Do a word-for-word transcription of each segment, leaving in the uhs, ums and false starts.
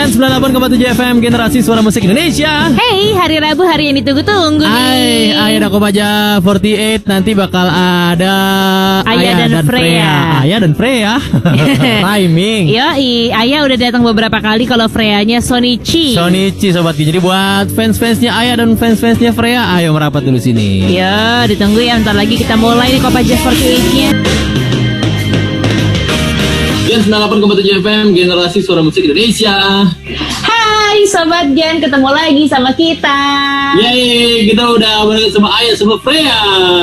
Gen sembilan puluh delapan koma tujuh F M, generasi suara musik Indonesia. Hey, hari Rabu, hari yang ditunggu-tunggu nih. Hai, Ayah dan Kopaja empat puluh delapan. Nanti bakal ada Ayah dan Freya. Ayah dan Freya. Rhyming. Yoi, Ayah udah datang beberapa kali, kalau Freyanya Sonichi. Sonichi sobat. Jadi buat fans-fansnya Ayah dan fans-fansnya Freya, ayo merapat dulu sini. Ya, ditunggu ya, bentar lagi kita mulai nih Kopaja empat puluh delapan-nya. Gen sembilan puluh delapan koma tujuh F M, generasi suara musik Indonesia. Hai Sobat Gen, ketemu lagi sama kita. Yeay, kita udah bareng sama Ayah sama Freya.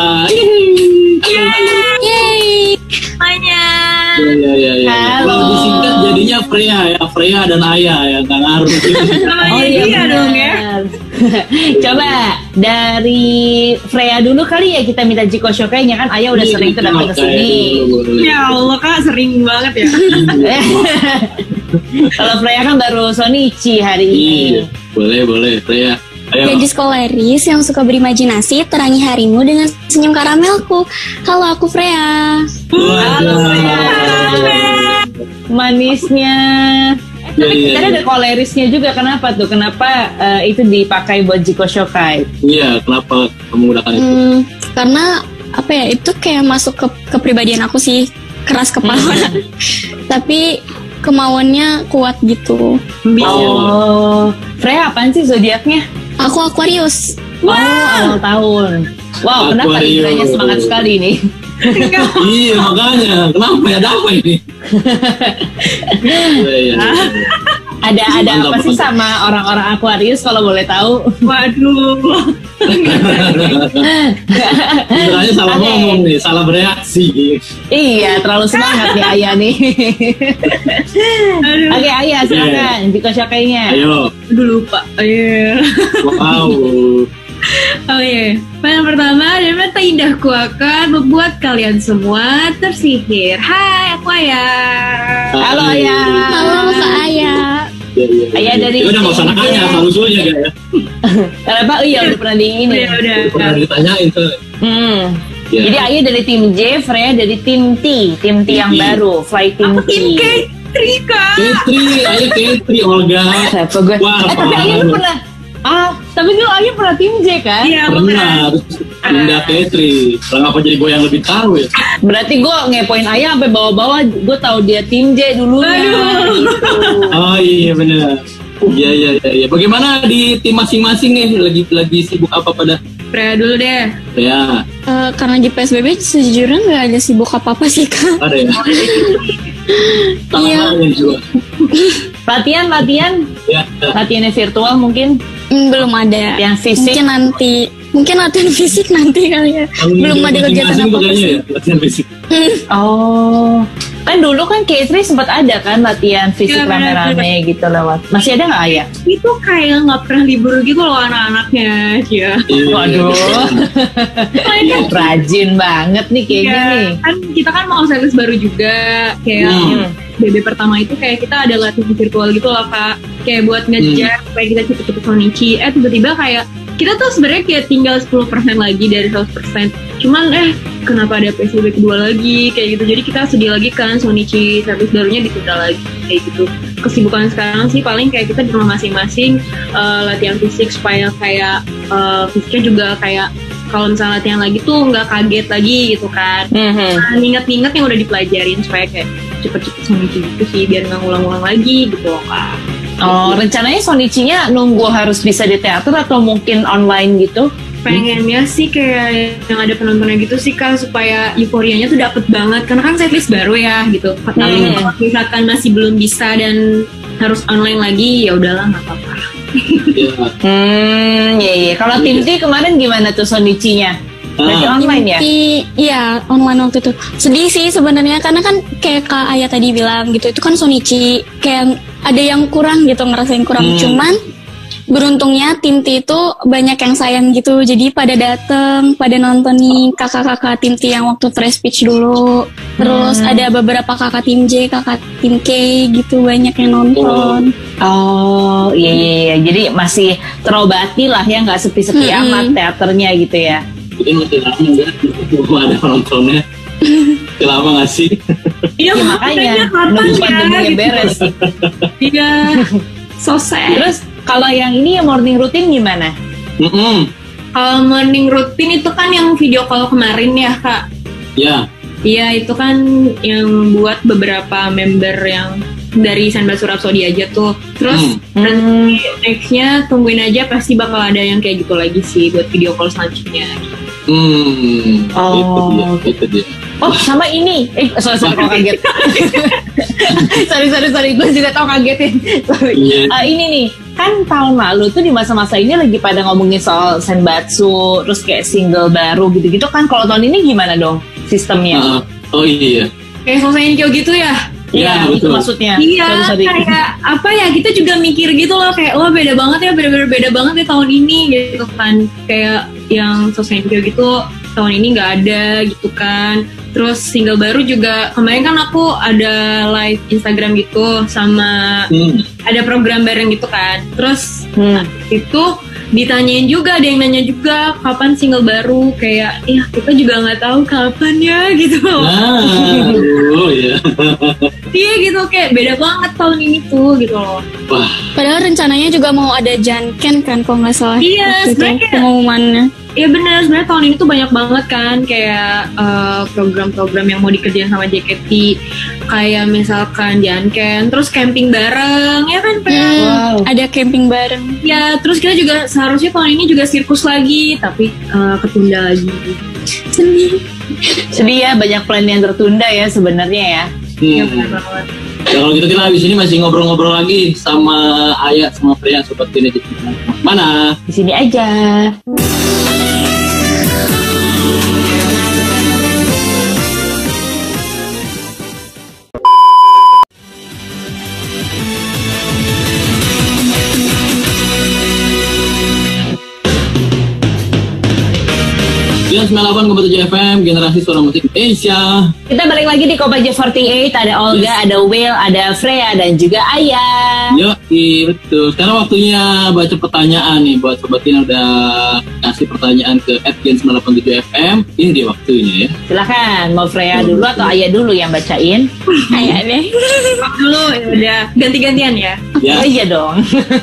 Yeay, semuanya. Ya, ya, ya. Halo. Kalau disingkat jadinya Freya ya, Freya dan Ayah ya, nggak ngaruh. Oh iya dong ya. Coba dari Freya dulu kali ya, kita minta Jiko Shokai-nya, kan Ayah udah sering tuh datang ke sini. Ya Allah Kak, sering banget ya. Kalau Freya kan baru Sonichi hari ini. Iya, boleh boleh Freya. Ayo. Gadis koleris yang suka berimajinasi, terangi harimu dengan senyum karamelku. Halo, aku Freya. Halo Freya. Manisnya. Eh, tapi Iya, kita iya, ada kolerisnya juga. Kenapa tuh? Kenapa uh, itu dipakai buat Jiko Shokai? Iya, kenapa kamu menggunakan itu? Hmm, karena apa ya? Itu kayak masuk ke kepribadian aku sih, keras kepala. Tapi kemauannya kuat gitu. Oh, Freya apaan sih zodiaknya? Aku Aquarius. Wow, awal tahun. Wow, kenapa Aquarius. Libranya semangat sekali nih? Iya makanya, kenapa ya, ada apa ini? Iya, iya, iya. Ada ada Mantap, apa sih mantap. sama orang-orang Aquarius kalau boleh tahu? Waduh. Sebenarnya salah Oke. ngomong nih, salah bereaksi. Iya, terlalu semangat ya Ayah nih. Aduh. Oke Ayah, silakan Jiko Shokai-nya. Ayo, Aduh lupa. Iya. wow. Oh iya. Yang pertama, dan mata indahku akan membuat kalian semua tersihir. Hai, aku Ayah. Halo Ayah. Halo, Kak Ayah. Ya, ya, ya. Ayah dari- Ya udah nggak usah nanya, sama usulnya kan ya. Kenapa? Oh iya, udah pernah di ini. Udah, udah. Pernah ditanyain tuh. Hmm. Ya. Jadi Ayah dari tim J, Freya dari tim T, tim T yang T. baru, Fly Team Aku T. tim Katri, Kak. Ketri, Ayah Ketri, Olga. Siapa gue? Wah, Eh tapi Ayah parah. pernah. Ah, tapi dulu Ayah pernah tim J kan? Iya, aku Pernah, terus pindah Ketri. Kalau ngapa jadi gue yang lebih tahu ya? Berarti gue ngepoin Ayah sampai bawah-bawah, gue tahu dia tim J dulunya. Aduh. Gitu. Oh iya benar. Iya iya iya. Ya. Bagaimana di tim masing-masing nih? Lagi lagi sibuk apa pada? Freya dulu deh. Ya, Eh, karena di P S B B sejujurnya nggak ada sibuk apa-apa sih, Kak. ada ya. Iya. Tangan juga. Latihan, latihan, Ya. latihannya virtual mungkin, Hmm, belum ada. yang fisik. Mungkin nanti, mungkin latihan fisik nanti kali ya. Belum ada kegiatan Masing-masing apa-apa kayaknya sih. ya, latihan fisik. Oh, kan dulu kan Katri sempat ada kan latihan fisik Iya, benar, rame-rame gitu lewat. Masih ada nggak Ayah? Itu kayak nggak pernah libur gitu loh anak-anaknya. Ya. Iya. Waduh, rajin banget nih kayaknya Iya, nih. kan kita kan mau series baru juga. Kayak Hmm. B B pertama itu kayak kita ada latihan virtual gitu loh Kak. Kayak buat ngejar supaya kita cepet-cepet Sonichi. Eh tiba-tiba kayak kita tuh sebenarnya kayak tinggal sepuluh persen lagi dari seratus persen. Cuman eh kenapa ada P S B B kedua lagi kayak gitu. Jadi kita sedih lagi kan Sonichi service barunya ditunda lagi kayak gitu. Kesibukan sekarang sih paling kayak kita di rumah masing-masing eh, latihan fisik supaya kayak eh, fisiknya juga kayak kalau misalnya latihan lagi tuh nggak kaget lagi gitu kan. Mhm. Nah, ingat-ingat yang udah dipelajarin supaya kayak cepet-cepet Sonichi gitu sih biar nggak ngulang-ngulang lagi gitu loh Kak. Oh, rencananya Sonichi-nya nunggu harus bisa di teater atau mungkin online gitu? Pengennya sih kayak yang ada penontonnya gitu sih Kak supaya euforianya tuh dapet banget karena kan setlist baru ya gitu. Tapi Hmm. kalau misalkan masih belum bisa dan harus online lagi ya udahlah nggak apa-apa. Iya. Hmm, iya iya. Kalau tim T kemarin gimana tuh Sonichi-nya? Berarti Ah. online ya? Di, iya, online waktu itu. Sedih sih sebenarnya karena kan kayak Kak Ayah tadi bilang gitu, itu kan Sonichi kayak ada yang kurang gitu, ngerasain kurang. Hmm. Cuman beruntungnya tim T itu banyak yang sayang gitu, jadi pada dateng, pada nontonin kakak-kakak tim T yang waktu fresh pitch dulu. Terus Hmm. ada beberapa kakak tim J, kakak tim K gitu, banyak yang nonton. Oh, iya iya iya. Jadi masih terobati lah ya, nggak sepi-sepi Mm-mm. amat teaternya gitu ya. Jadi masih lama ya, belum ada penontonnya. Masih lama nggak sih? Iya Ya, makanya kapan nunggu ya pandeminya gitu. beres. Iya. So sad. Terus kalau yang ini yang morning routine gimana? Mm-mm. Kalau morning routine itu kan yang video call kemarin ya Kak. Ya. Iya itu kan yang buat beberapa member yang dari Senbatsu Rhapsody aja tuh. Terus Hmm. nanti nextnya tungguin aja pasti bakal ada yang kayak gitu lagi sih buat video call selanjutnya. Hmm. Oh. Itu dia. Itu dia. Oh sama ini, eh sorry sorry kok kaget. sorry sorry sorry, gue juga tau kagetin. Sorry. Iya. Eh, ini nih, kan tahun lalu tuh di masa-masa ini lagi pada ngomongin soal Senbatsu, terus kayak single baru gitu-gitu kan. Kalau tahun ini gimana dong sistemnya? Ah, oh iya. Kayak Sosenkyo gitu ya. Iya, itu betul. maksudnya. Iya, Sorry, sorry. kayak apa ya, kita juga mikir gitu loh, kayak wah beda banget ya, beda-beda beda banget ya tahun ini gitu kan. Kayak yang Sosenkyo gitu tahun ini nggak ada gitu kan. Terus single baru juga kemarin kan aku ada live Instagram gitu sama Hmm. ada program bareng gitu kan. Terus Hmm. itu ditanyain juga, ada yang nanya juga kapan single baru, kayak ya kita juga nggak tahu kapan ya gitu loh. Ah, oh iya. Iya gitu, kayak beda banget tahun ini tuh gitu loh. Wah, Padahal rencananya juga mau ada Janken kan kalau nggak salah. Iya, Waktu itu sebenarnya kayak- pengumumannya. Iya benar, sebenarnya tahun ini tuh banyak banget kan kayak eh, program-program yang mau dikerjain sama J K T, kayak misalkan Janken, terus camping bareng ya kan Pel? Hmm, Wow. Ada camping bareng. Ya terus kita juga seharusnya tahun ini juga sirkus lagi, tapi eh, ketunda lagi. Sedih. Sedih ya, banyak plan yang tertunda ya sebenarnya ya. Ya hmm. benar banget. Ya, kalau gitu kita habis ini masih ngobrol-ngobrol lagi sama Ayah sama Freya sobat Kinetic. Mana? Di sini aja. sembilan puluh delapan koma tujuh F M, generasi suara musik Indonesia. Kita balik lagi di Kopaja empat delapan, ada Olga, ada Will, ada Freya, dan juga Ayah. Yo, betul. Sekarang waktunya baca pertanyaan nih buat sobat yang udah kasih pertanyaan ke at gen sembilan delapan tujuh F M. Ini dia waktunya ya. Silahkan, mau Freya dulu atau Ayah dulu yang bacain? Kayak deh. Maaf dulu, ya udah ganti-gantian ya. Ya. Oh iya dong.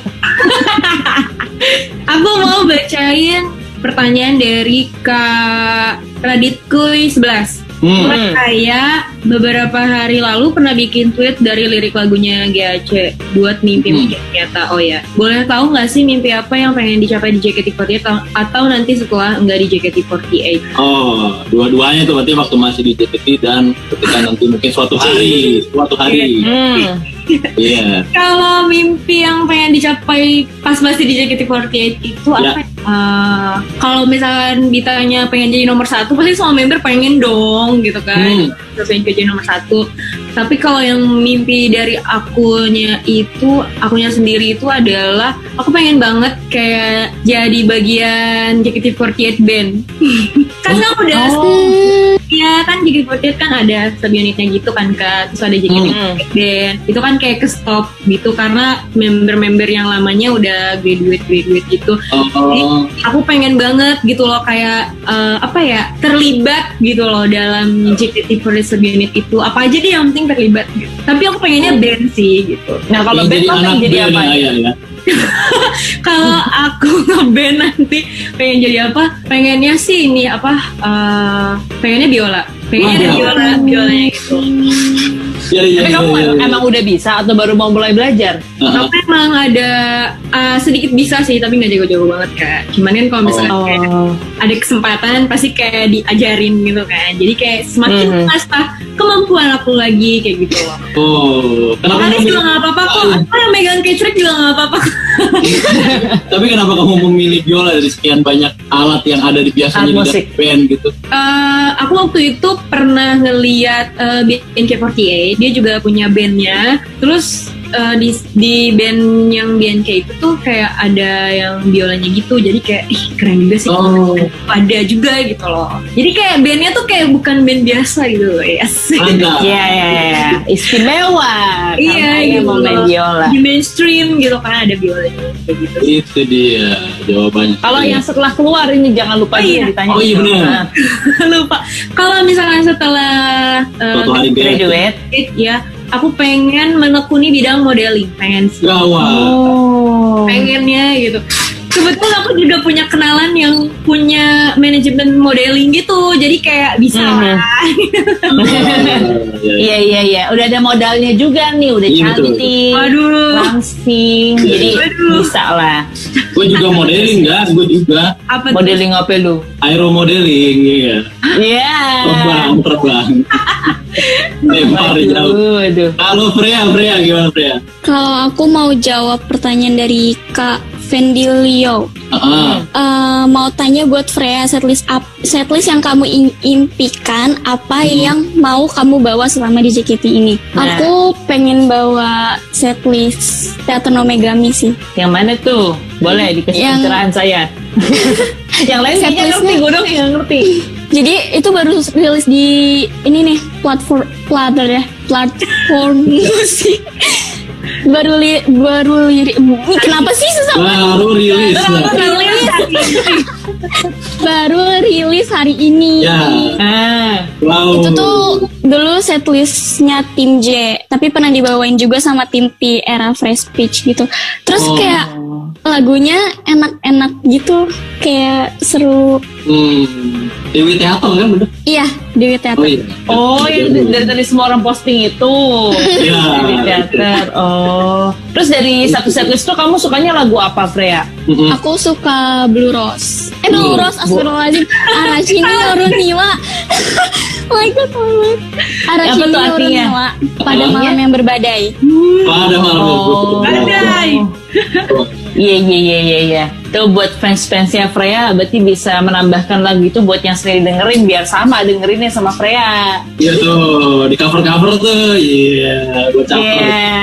Aku mau bacain pertanyaan dari Kak Raditkuy sebelas. Hmm. Saya beberapa hari lalu pernah bikin tweet dari lirik lagunya G A C buat mimpi Hmm. menjadi nyata. Oh ya, boleh tahu nggak sih mimpi apa yang pengen dicapai di J K T empat delapan atau, atau nanti setelah enggak di J K T empat delapan? Oh, dua-duanya tuh berarti waktu masih di J K T dan ketika nanti mungkin suatu hari, suatu hari. Hmm. Iya. Kalau mimpi yang pengen dicapai pas masih di J K T empat delapan itu Ya. apa? Uh, kalau misalkan ditanya pengen jadi nomor satu, pasti semua member pengen dong gitu kan. Hmm. Terus pengen jadi nomor satu. Tapi kalau yang mimpi dari akunya itu, akunya sendiri itu adalah aku pengen banget kayak jadi bagian J K T empat delapan band. Kan kan udah Oh. ya kan J K T empat delapan kan ada subunitnya gitu kan Kak. Terus ada J K T empat delapan band. Itu kan kayak ke stop gitu karena member-member yang lamanya udah graduate-graduate gitu. Oh, Aku pengen banget gitu loh kayak eh, apa ya, terlibat gitu loh dalam J K T empat delapan subunit itu. Apa aja deh yang penting terlibat gitu. Tapi aku pengennya band sih gitu. Nah kalau yang band jadi lo anak pengen jadi band apa? ya, Ayah, ya. Kalau aku ngeband nanti pengen jadi apa? Pengennya sih ini apa? eh, pengennya biola. Pengennya Wah, biola, biolanya gitu. Iya, iya, Tapi iya, kamu iya, iya. emang udah bisa atau baru mau mulai belajar? Ah, Aku emang ada uh, sedikit bisa sih, tapi nggak jago-jago banget Kak. Cuman kan kalau misalnya Oh. kayak ada kesempatan pasti kayak diajarin gitu kan. Jadi kayak semakin Mhm. mengasah kemampuan aku lagi kayak gitu loh. Oh, kenapa Vokalis kamu juga nggak apa-apa kok. Oh, Aku yang megang kecrek juga nggak apa-apa. tapi kenapa kamu memilih biola dari sekian banyak alat yang ada di biasanya Alat di musik. band gitu? Uh, aku waktu itu pernah ngeliat uh, B N K empat delapan, dia juga punya bandnya. Terus uh, di di band yang B N K itu tuh kayak ada yang biolanya gitu, jadi kayak ih keren juga sih. Oh. Ada juga gitu loh. Jadi kayak bandnya tuh kayak bukan band biasa gitu loh, yes. Ada. Iya, iya, iya. Istimewa. Iya, Karena Ayah gitu mau main loh. biola. Di mainstream gitu kan ada biolanya kayak gitu. Itu dia jawabannya. Kalau yang setelah keluar ini jangan lupa Oh, juga iya. ditanya. Oh, iya, gitu. bener. Nah, Lupa. Kalau misalkan setelah uh, Suatu hari band. graduate. ya aku pengen menekuni bidang modeling, pengen sih. Gawat. Oh. Pengennya gitu. Kebetulan aku juga punya kenalan yang punya manajemen modeling gitu, jadi kayak bisa Mhm. lah. Iya iya iya, udah ada modalnya juga nih, udah Iya, betul. cantik, Waduh. langsing, Iya. jadi Waduh. bisa lah. Gue juga modeling kan, gue juga Apa tuh? Modeling apa lu? aero modeling, iya. Iya. Terbang, terbang. Lempar di jauh. Aduh, aduh. Halo Freya, Freya gimana Freya? Kalau aku mau jawab pertanyaan dari Kak Vendilio, Ah, Eh, mau tanya buat Freya, setlist up, setlist yang kamu in- impikan apa yang mau kamu bawa selama di J K T ini? Nah. Aku pengen bawa setlist Teater Nomegami sih. Yang mana tuh? Boleh dikasih Yang- pencerahan saya. Yang lain kayaknya Setlistnya- ngerti, gue dong yang ngerti. Jadi itu baru rilis di ini nih platform platter ya platform musik. baru li, baru li, kenapa sih susah banget? baru rilis. Terus, Nah. terus. Baru rilis hari ini. Ya, Ah, wow. Itu tuh dulu setlistnya tim J, tapi pernah dibawain juga sama tim P era Fresh Pitch gitu. Terus Oh. kayak lagunya enak-enak gitu, kayak seru. Hmm. Dewi Teater kan bener? Iya, Dewi Oh Teater. iya. oh yang dari tadi semua orang posting itu. Iya. Dari teater. Oh. Terus dari satu setlist tuh kamu sukanya lagu apa, Freya? Mm-mm. Aku suka Blue Rose. Eh Blue Blue. Rose, astagfirullahaladzim. Arashini Yoruniwa. Oh my god, oh my god. Arashini Apa tuh artinya? Yoruniwa. Pada Artinya? malam yang berbadai. Pada malam Oh. Badai. Iya iya iya iya iya. Tuh buat fans-fansnya Freya berarti bisa menambahkan lagu itu buat yang sering dengerin biar sama dengerinnya sama Freya. Iya tuh, di cover-cover tuh. Iya, gue caper. Iya.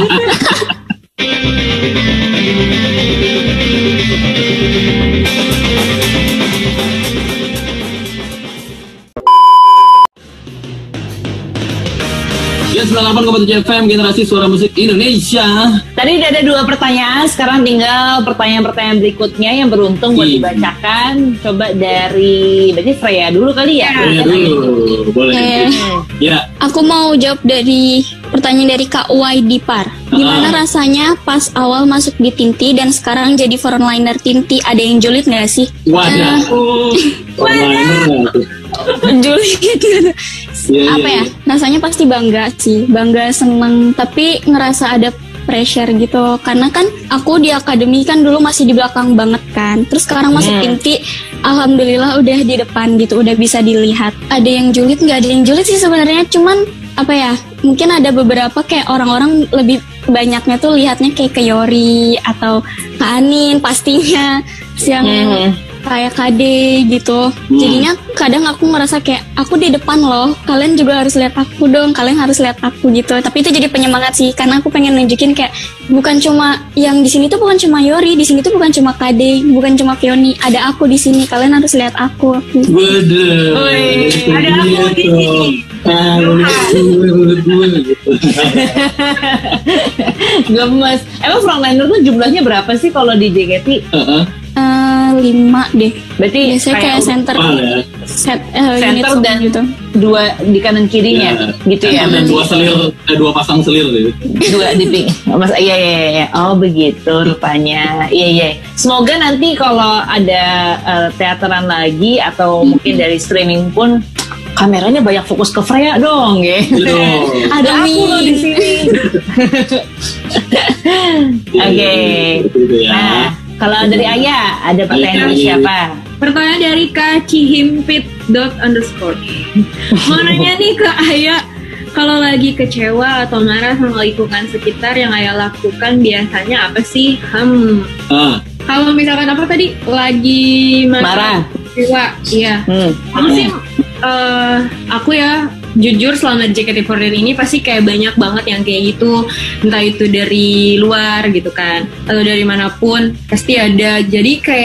Ya, sembilan puluh delapan koma tujuh F M, generasi suara musik Indonesia. Tadi udah ada dua pertanyaan, sekarang tinggal pertanyaan-pertanyaan berikutnya yang beruntung buat Iya. dibacakan. Coba dari berarti Freya dulu kali ya. Ya dulu, boleh. Eh. Ya, Aku mau jawab dari pertanyaan dari Kak Y Dipar. Gimana Ah. rasanya pas awal masuk di Tinti dan sekarang jadi frontliner Tinti? Ada yang julid nggak sih? wadah. Wadah. Julid gitu. Iya, Apa iya, ya? Rasanya pasti bangga sih, bangga seneng. Tapi ngerasa ada pressure gitu. Karena kan aku di akademi kan dulu masih di belakang banget kan. Terus sekarang masuk Hmm. Tinti, alhamdulillah udah di depan gitu, udah bisa dilihat. Ada yang julid nggak? Ada yang julid sih sebenarnya. Cuman apa ya? Mungkin ada beberapa kayak orang-orang lebih banyaknya tuh lihatnya kayak ke Yori atau ke Anin pastinya yang Hmm. kayak K D gitu. Jadinya kadang aku ngerasa kayak aku di depan loh, kalian juga harus lihat aku dong, kalian harus lihat aku gitu. Tapi itu jadi penyemangat sih, karena aku pengen nunjukin kayak bukan cuma yang di sini tuh bukan cuma Yori, di sini tuh bukan cuma K D, bukan cuma Fioni, ada aku di sini. Kalian harus lihat aku. Waduh. Wih, Itu ada dia aku di tuh. sini. Ah, menurut gue, menurut gue gitu. Gemes. Emang frontliner tuh jumlahnya berapa sih kalau di J K T? Heeh. Eh, lima deh. Berarti Biasanya kayak center, Apaan ya? set, eh, unit center song dan gitu. dua di kanan kirinya, gitu ya. Dan berarti. dua selir, eh, dua pasang selir gitu. Dua di ping. Mas, iya, iya, iya. Oh begitu rupanya. Iya, iya. Semoga nanti kalau ada eh, teateran lagi atau mungkin dari streaming pun kameranya banyak fokus ke Freya dong, ya. Gitu. Ada aku loh di sini. Oke. Gitu ya. Nah, kalau dari Ayah ada pertanyaan dari Ayah. siapa? Pertanyaan dari Kak Cihimpit dot underscore. Mau nanya nih ke Ayah, kalau lagi kecewa atau marah sama lingkungan sekitar yang Ayah lakukan biasanya apa sih? Hmm. Ah, Kalau misalkan apa tadi? Lagi Marah. Kecewa, iya. Hmm. Aku sih, eh, aku ya jujur selama J K T empat puluh delapan ini pasti kayak banyak banget yang kayak gitu, entah itu dari luar gitu kan, atau dari manapun pasti ada. Jadi kayak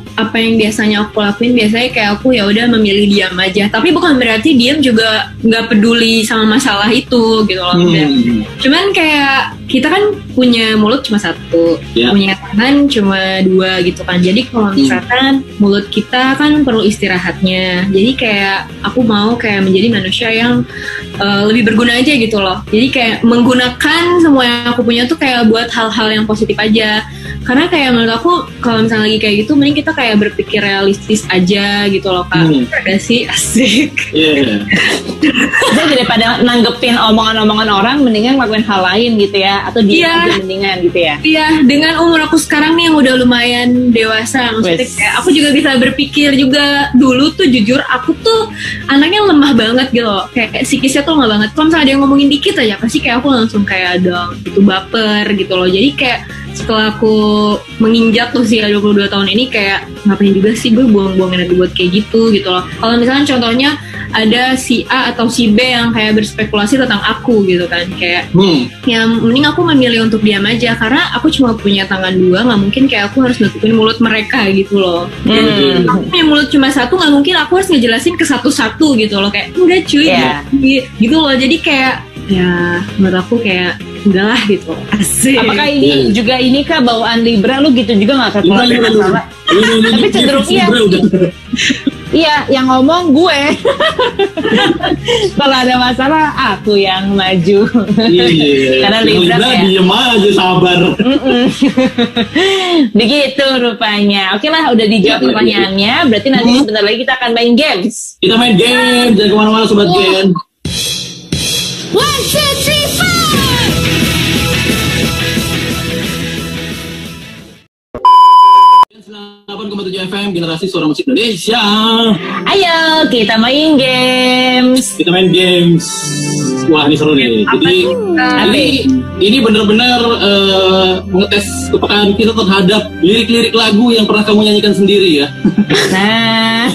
apa yang biasanya aku lakuin, biasanya kayak aku ya udah memilih diam aja. Tapi bukan berarti diam juga nggak peduli sama masalah itu gitu loh. Hmm. Cuman kayak kita kan punya mulut cuma satu, Ya. punya tangan cuma dua gitu kan. Jadi kalau misalkan mulut kita kan perlu istirahatnya. Jadi kayak aku mau kayak menjadi manusia yang uh, lebih berguna aja gitu loh. Jadi kayak menggunakan semua yang aku punya tuh kayak buat hal-hal yang positif aja. Karena kayak menurut aku kalau misalnya lagi kayak gitu, mending kita kayak berpikir realistis aja gitu loh kak. Hmm. Ada sih asik. Iya. Jadi daripada nanggepin omongan-omongan orang, mendingan ngelakuin hal lain gitu ya, atau dia Iya. aja mendingan gitu ya. Iya, dengan umur aku sekarang nih yang udah lumayan dewasa, maksudnya Wes. kayak aku juga bisa berpikir juga. Dulu tuh jujur aku tuh anaknya lemah banget gitu loh, kayak psikisnya tuh lemah banget. Kalau misalnya ada yang ngomongin dikit aja, pasti kayak aku langsung kayak ada gitu baper gitu loh. Jadi kayak setelah aku menginjak usia dua puluh dua tahun ini kayak ngapain juga sih gue buang-buang energi buat kayak gitu gitu loh. Kalau misalnya contohnya ada si A atau si B yang kayak berspekulasi tentang aku gitu kan, kayak Hmm. ya mending aku memilih untuk diam aja karena aku cuma punya tangan dua, nggak mungkin kayak aku harus nutupin mulut mereka gitu loh. Dan Hmm. aku punya mulut cuma satu, nggak mungkin aku harus ngejelasin ke satu-satu gitu loh, kayak enggak cuy Iya. gitu loh. Jadi kayak ya menurut aku kayak enggak lah gitu. Asik. Apakah ini Iya. juga ini kah bawaan Libra lu gitu juga nggak Kak? Kalau ada masalah? Tapi cenderung iya. Iya, yang ngomong gue. Kalau ada masalah, aku yang maju. Iya. Karena Libra ya. diem aja, sabar. Mm-mm. Begitu rupanya. Oke lah, udah dijawab Ya, ya, pertanyaannya. Berarti nanti sebentar lagi kita akan main games. Kita main game, jangan kemana-mana sobat Gen. One, two, three, four. delapan koma tujuh F M, generasi suara musik Indonesia. Ayo kita main games. Kita main games. Wah, ini seru nih. Jadi ini ini benar-benar eh, mengetes kepekaan kita terhadap lirik-lirik lagu yang pernah kamu nyanyikan sendiri ya. Nah,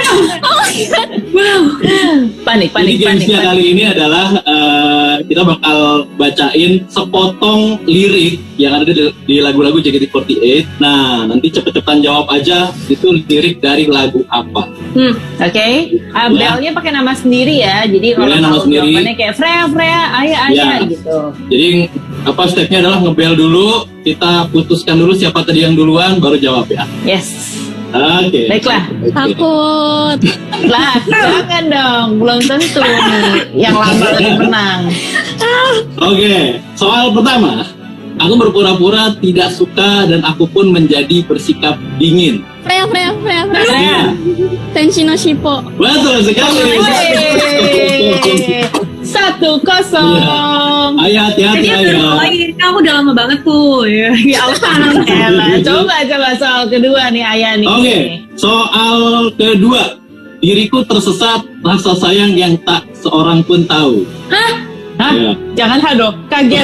Wow. panik, panik, Jadi panik, gamesnya panik. kali ini adalah eh, kita bakal bacain sepotong lirik yang ada di, di lagu-lagu J K T empat delapan. Nah, nanti cepet-cepetan jawab aja itu lirik dari lagu apa. Hmm. Oke, Ah, belnya pakai nama sendiri ya. Jadi kalau Belnya nama tahu sendiri. jawabannya kayak Freya, Freya, Ayah, Ayah Ya. gitu. Jadi apa stepnya adalah ngebel dulu, kita putuskan dulu siapa tadi yang duluan, baru jawab ya. Yes. Oke. Baiklah. Oke. Takut. Lah, jangan dong. Belum tentu nih yang lama lagi menang. Oke, soal pertama. Aku berpura-pura tidak suka dan aku pun menjadi bersikap dingin. Freya, Freya, Freya, Freya. Freya. Tenshi no Shippo. Betul sekali. Wey. Satu kosong. Ayo hati-hati Kayaknya ayo. baru lagi kamu udah lama banget tuh ya. Ya Allah. Elah, coba coba soal kedua nih Ayah nih. Oke, soal kedua. Diriku tersesat rasa sayang yang tak seorang pun tahu. Hah? Ya. Jangan hado, kaget.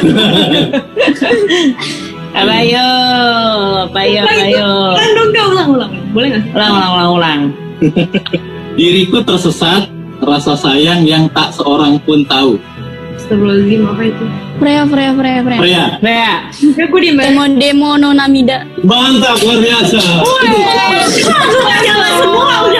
Ayo, ayo, ayo. Ulang dong kak, ulang, ulang. Boleh nggak? Ulang, ulang, ulang, ulang. Diriku tersesat rasa sayang yang tak seorang pun tahu. Astagfirullahaladzim, apa itu? Freya, Freya, Freya, Freya. Freya, Freya. Ya, aku diem banget. Demo, demo no namida. mantap, luar biasa. Semua udah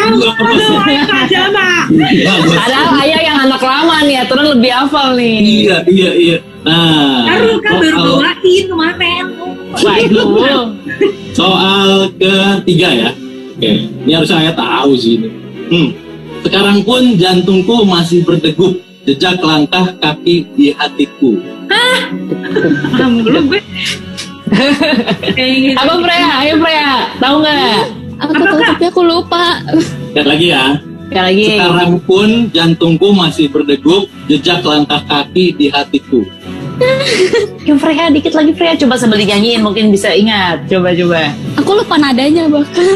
Bagus. Padahal Ayah yang anak lama nih, aturan lebih hafal nih. Iya, iya, iya. Nah, Baru kan baru soal, bawain kemarin. Waduh. soal ketiga ya. Oke, ini harusnya saya tahu sih ini. Hmm. Sekarang pun jantungku masih berdegup, jejak langkah kaki di hatiku. Paham belum gue? Kayak gitu. Apa Freya? Ayo Freya, tahu nggak? Aku tahu tapi aku lupa. Lihat lagi ya. Sekali lagi. Sekarang pun jantungku masih berdegup, jejak langkah kaki di hatiku. Yang Freya dikit lagi Freya, coba sambil dinyanyiin mungkin bisa ingat. Coba coba. Aku lupa nadanya bahkan.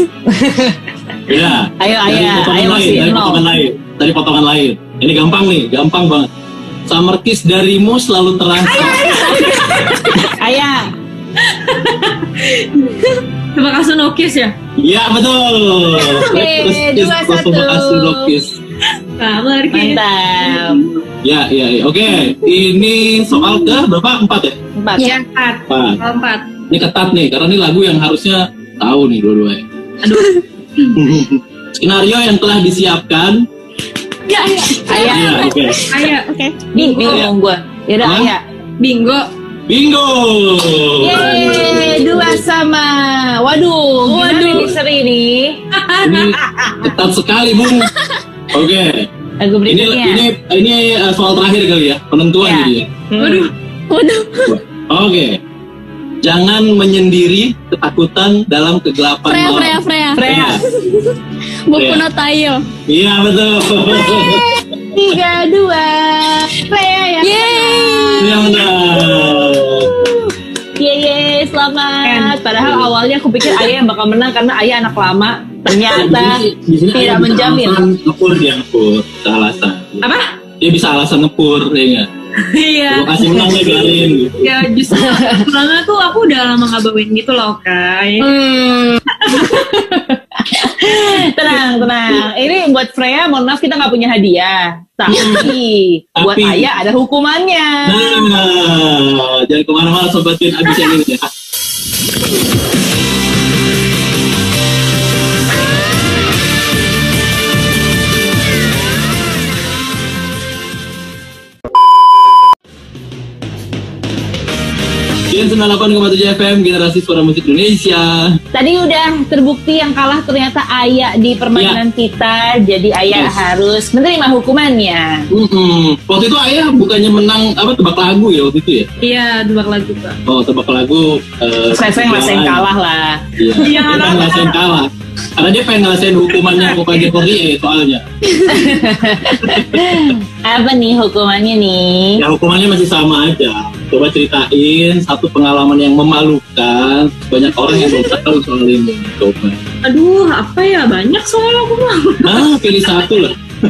Ya. Ayo Dari Ayah, potongan ayo lain, masih dari nol. potongan lain, dari potongan lain. Ini gampang nih, gampang banget. Summer kiss darimu selalu terasa. Ayah. Coba kasih nokis ya. Iya betul. Oke, dua satu. Kiss. Kamar kita. Mantap. Ya, ya, ya. Oke, ini soal ke berapa? Empat ya? Empat. Ya, empat. Empat. Oh, empat. Ini ketat nih, karena ini lagu yang harusnya Tahu nih dua-duanya. Aduh. Skenario yang telah disiapkan. Ya, ayo. Ayah. Iya, oke. Ayo. Oke. Nih, bingung gue. Yaudah, Hah? ayah. Bingo. Bingo. Yeay, dua sama. Waduh, gimana Waduh. nih seri nih? Ini ketat sekali, Bung. Oke. Lagu Ini berikutnya. ini ini uh, soal terakhir kali ya, penentuan Ya. jadi ya. Hmm. Waduh. Waduh. Oke. Jangan menyendiri ketakutan dalam kegelapan Freya, malam. Freya, Freya. Freya. Boku Freya. no Tayo. Iya betul. Tiga, dua. Freya ya. Yeay. Iya benar. Yeay, selamat. Padahal awalnya aku pikir ayah yang bakal menang karena ayah anak lama. Ternyata Di sini- di sini tidak ayah bisa menjamin. alasan ngepur dia ngepur, bisa alasan. Apa? Dia bisa alasan ngepur, ya nggak? Iya. Gue kasih menang nih biarin gitu. Ya justru sebenarnya tuh aku udah lama nggak bawain gitu loh Kai. Hmm. Tenang, tenang. Ini buat Freya, mohon maaf kita nggak punya hadiah. Tapi buat Tapi- ayah ada hukumannya. Nah, jangan kemana-mana sobatin abis yang ini ya. Gen sembilan puluh delapan koma tujuh F M, generasi suara musik Indonesia. Tadi udah terbukti yang kalah ternyata ayah di permainan kita. Jadi ayah Yes. harus menerima hukumannya. Mm-mm. Waktu itu ayah bukannya menang apa tebak lagu ya waktu itu ya? Iya, dua lagu Kak. Oh tebak lagu. Uh, Saya ngerasain kalah lah. Iya. Dia Jangan pengen ngerasain kalah. Karena dia pengen ngerasain hukumannya bukan J empat A soalnya. Apa nih hukumannya nih? Ya hukumannya masih sama aja. Coba ceritain satu pengalaman yang memalukan. Banyak orang yang belum tahu soal ini. Coba. Aduh, apa ya? Banyak soalnya aku mah. Nah, pilih satu lah.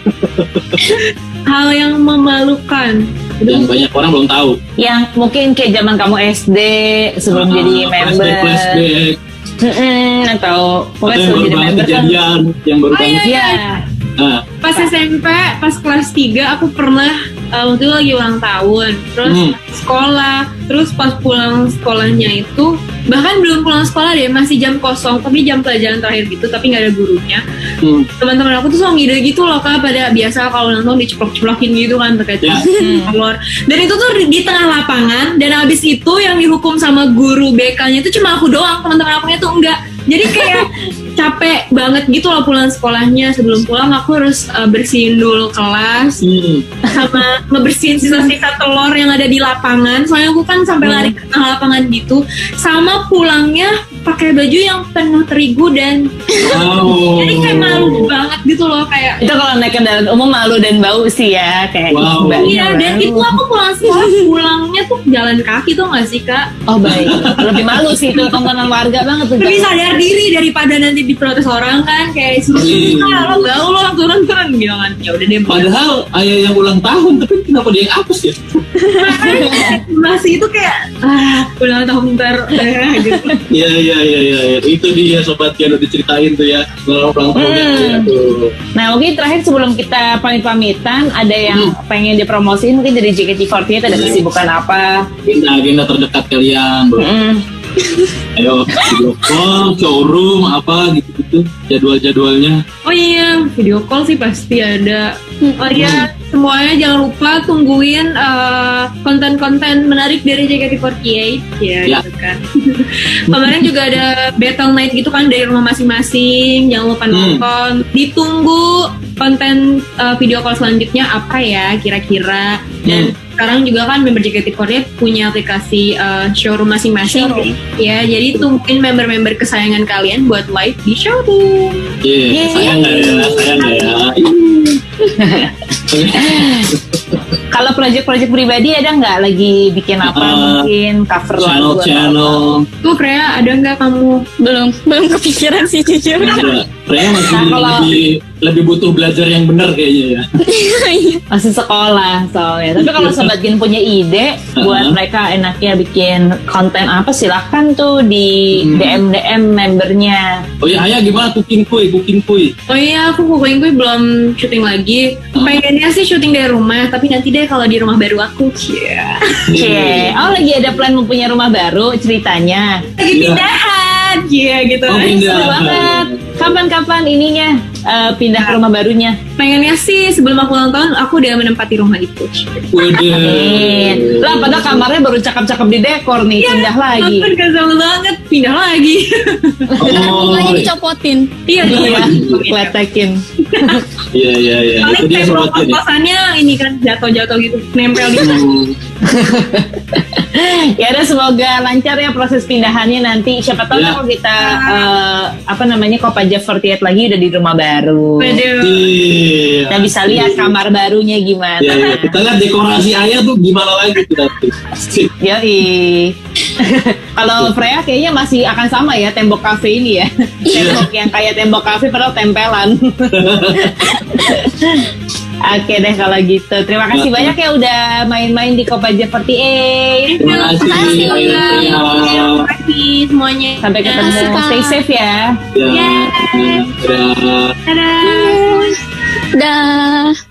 Hal yang memalukan. Yang banyak orang belum tahu. Yang mungkin kayak zaman kamu S D sebelum Ah, jadi member. flashback, flashback. Mm-mm, atau Atau pokoknya yang sebelum baru jadi banget member kan. kejadian. Yang baru Oh, banget. Iya. Nah, Pas S M P, pas kelas tiga aku pernah uh, waktu itu lagi ulang tahun. Terus Hmm. sekolah, terus pas pulang sekolahnya itu bahkan belum pulang sekolah deh, masih jam kosong, tapi jam pelajaran terakhir gitu, tapi nggak ada gurunya. hmm, Teman-teman aku tuh selalu ngide gitu loh Kak, pada biasa kalau ulang tahun diceplok-ceplokin gitu kan pakai Ya. keluar. Dan itu tuh di tengah lapangan, dan habis itu yang dihukum sama guru B K-nya itu cuma aku doang, teman-teman akunya tuh enggak. Jadi kayak capek banget gitu loh pulang sekolahnya. Sebelum pulang aku harus uh, bersihin dulu kelas, hmm. sama ngebersihin sisa-sisa telur yang ada di lapangan. Soalnya aku kan sampai lari ke tengah lapangan gitu. Sama pulangnya pakai baju yang penuh terigu dan Wow. jadi kayak malu banget gitu loh, kayak Itu kalau naik kendaraan umum malu dan bau sih ya kayak Wow. mbaknya iya. Dan malu. itu aku pulang sekolah pulangnya tuh jalan kaki tuh nggak sih Kak? Oh baik, lebih malu sih itu tontonan warga banget tuh. Lebih sadar diri daripada nanti diprotes orang kan, kayak suruh Iya. ah, lo bau lo turun-turun gitu kan. Ya udah deh. Padahal ayah yang ulang tahun, tapi kenapa dia yang hapus ya? Masih itu kayak ah ulang tahun ntar eh, gitu. Iya iya iya iya. Itu dia sobat yang udah diceritain tuh ya. Selamat ulang tahunnya Hmm. ya, tuh. Nah mungkin terakhir sebelum kita pamit-pamitan ada yang pengen dipromosiin mungkin dari J K T empat delapan ada kesibukan apa? Agenda-agenda terdekat kalian. Mm-mm. Ayo video call, showroom apa gitu-gitu jadwal-jadwalnya. Oh iya, video call sih pasti ada. Oh iya, semuanya jangan lupa tungguin eh, konten-konten menarik dari J K T empat delapan ya, Ya. gitu kan. Kemarin juga ada battle night gitu kan dari rumah masing-masing. Jangan lupa Hmm. nonton. Ditunggu konten eh, video call selanjutnya apa ya kira-kira. Dan Hmm. sekarang juga kan member J K T empat delapan punya aplikasi eh, showroom masing-masing. Showroom. Ya, jadi tungguin member-member kesayangan kalian buat live di showroom. Iya, Yeay. sayang nggak ya, sayang nggak ya. Kalau project-project pribadi ada nggak lagi bikin apa Uh, mungkin cover lagu atau Channel-channel. Tuh Freya, ada nggak kamu? Belum, belum kepikiran sih jujur. Ada. Freya masih Nah, kalau- lebih, lebih butuh belajar yang benar kayaknya ya. masih sekolah soalnya. Tapi kalau sobat Gen punya ide buat mereka enaknya bikin konten apa silahkan tuh di Hmm. D M D M membernya. Oh iya, Ayah gimana cooking kuy, cooking kuy? Oh iya, aku kukuin gue belum syuting lagi. Pengennya sih syuting dari rumah, tapi nanti deh kalau di rumah baru aku. Yeah. Cie, oh lagi ada plan mempunyai rumah baru ceritanya. Lagi Iya. pindahan. Iya gitu. Oh, pindah. Seru banget. Kapan-kapan ininya eh, pindah ke rumah barunya? Pengennya sih sebelum aku ulang tahun aku udah menempati rumah itu. Waduh. Amin. Lah padahal kamarnya baru cakep-cakep di dekor nih, pindah lagi. Ampun kesel banget, pindah lagi. Oh, Bunganya dicopotin. Iya, Iya, kletekin. iya iya iya. Itu paling dia tembok sebetulnya. kos-kosannya ini kan jatuh-jatuh gitu, nempel di Hmm. Ya udah, semoga lancar ya proses pindahannya nanti. Siapa tahu Ya. kalau kita eh, apa namanya Kopaja empat puluh delapan lagi udah di rumah baru. Waduh. Iya. Kita bisa lihat kamar barunya gimana. Iya, iya. Kita lihat dekorasi ayah tuh gimana lagi kita. Asik. Yoi. Kalau Freya kayaknya masih akan sama ya tembok kafe ini ya. Tembok yang kayak tembok kafe padahal tempelan. Oke deh kalau gitu. Terima kasih banyak ya udah main-main di Kopaja empat puluh delapan. Terima kasih. Makasih, Ayah, Mbak. ayah. Terima kasih semuanya. Sampai ketemu. Makasih, Kak. Stay safe ya. Ya. Dadah. Dadah. Dah.